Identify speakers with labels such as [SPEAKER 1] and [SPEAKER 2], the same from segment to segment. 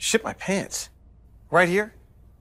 [SPEAKER 1] Ship my pants? Right here?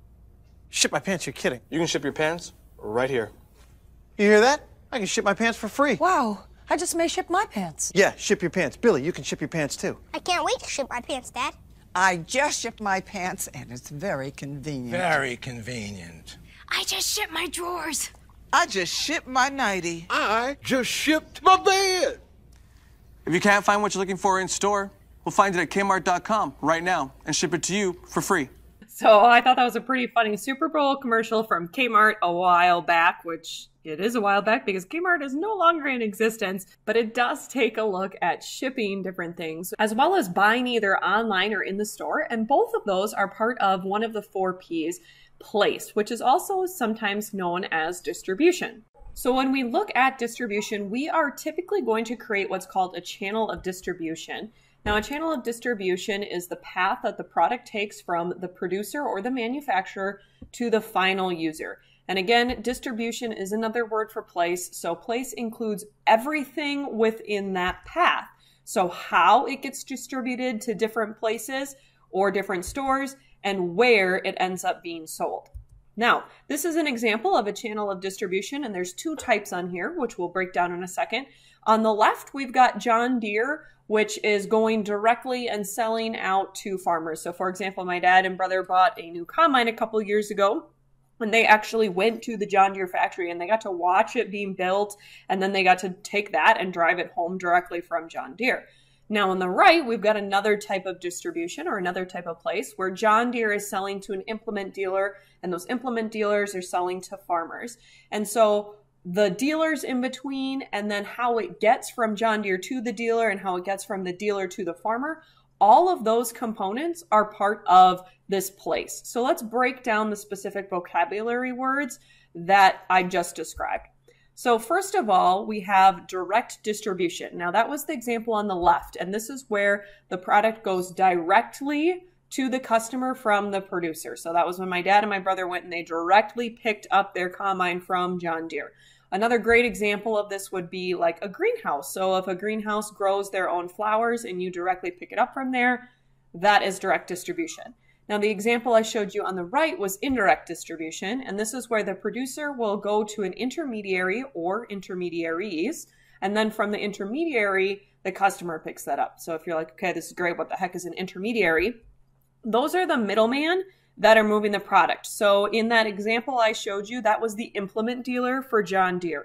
[SPEAKER 1] Ship my pants, you're kidding.
[SPEAKER 2] You can ship your pants right here.
[SPEAKER 1] You hear that? I can ship my pants for free.
[SPEAKER 3] Wow, I just may ship my pants.
[SPEAKER 1] Yeah, ship your pants. Billy, you can ship your pants too.
[SPEAKER 4] I can't wait to ship my pants, Dad.
[SPEAKER 5] I just shipped my pants, and it's very convenient.
[SPEAKER 6] Very convenient.
[SPEAKER 7] I just shipped my drawers.
[SPEAKER 5] I just shipped my nightie.
[SPEAKER 6] I just shipped my bed.
[SPEAKER 2] If you can't find what you're looking for in store, we'll find it at Kmart.com right now and ship it to you for free.
[SPEAKER 8] So I thought that was a pretty funny Super Bowl commercial from Kmart a while back, which it is a while back because Kmart is no longer in existence, but it does take a look at shipping different things, as well as buying either online or in the store. And both of those are part of one of the 4 Ps, place, which is also sometimes known as distribution. So when we look at distribution, we are typically going to create what's called a channel of distribution. Now, a channel of distribution is the path that the product takes from the producer or the manufacturer to the final user. And again, distribution is another word for place. So place includes everything within that path. So how it gets distributed to different places or different stores and where it ends up being sold. Now, this is an example of a channel of distribution, and there's 2 types on here, which we'll break down in a second. On the left, we've got John Deere, which is going directly and selling out to farmers. So for example, my dad and brother bought a new combine a couple years ago, and they actually went to the John Deere factory and they got to watch it being built, and then they got to take that and drive it home directly from John Deere. Now on the right, we've got another type of distribution or another type of place where John Deere is selling to an implement dealer, and those implement dealers are selling to farmers. And so the dealers in between, and then how it gets from John Deere to the dealer and how it gets from the dealer to the farmer, all of those components are part of this place. So let's break down the specific vocabulary words that I just described. So first of all, we have direct distribution. Now that was the example on the left, and this is where the product goes directly to the customer from the producer. So that was when my dad and my brother went and they directly picked up their combine from John Deere. Another great example of this would be like a greenhouse. So if a greenhouse grows their own flowers and you directly pick it up from there, that is direct distribution. Now, the example I showed you on the right was indirect distribution, and this is where the producer will go to an intermediary or intermediaries, and then from the intermediary, the customer picks that up. So if you're like, okay, this is great, what the heck is an intermediary? Those are the middleman that are moving the product. So in that example I showed you, that was the implement dealer for John Deere.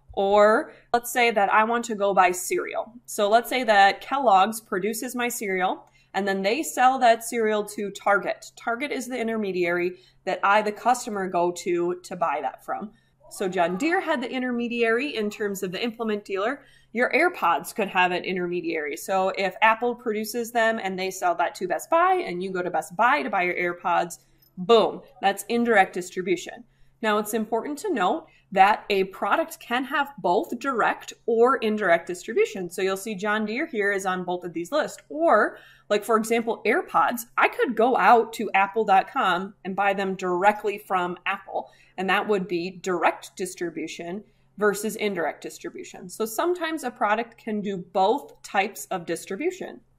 [SPEAKER 8] Or let's say that I want to go buy cereal. So let's say that Kellogg's produces my cereal, and then they sell that cereal to Target. Target is the intermediary that I, the customer, go to buy that from. So John Deere had the intermediary in terms of the implement dealer. Your AirPods could have an intermediary. So if Apple produces them and they sell that to Best Buy and you go to Best Buy to buy your AirPods, boom, that's indirect distribution. Now it's important to note that a product can have both direct or indirect distribution. So you'll see John Deere here is on both of these lists. Or like, for example, AirPods, I could go out to apple.com and buy them directly from Apple. And that would be direct distribution versus indirect distribution. So sometimes a product can do both types of distribution.